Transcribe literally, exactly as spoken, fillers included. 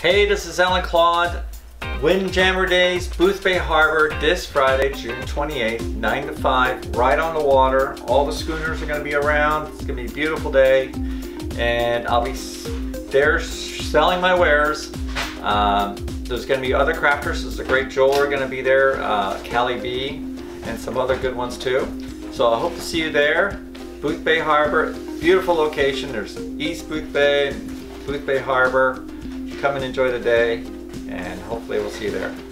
Hey, this is Alan Claude. Windjammer Days, Boothbay Harbor, this Friday, June twenty-eighth, nine to five, right on the water. All the schooners are going to be around. It's going to be a beautiful day, and I'll be there selling my wares. Um, there's going to be other crafters. There's a great jeweler going to be there, uh, Callie B, and some other good ones too. So I hope to see you there. Boothbay Harbor, beautiful location. There's East Boothbay, Boothbay Harbor. Come and enjoy the day, and hopefully we'll see you there.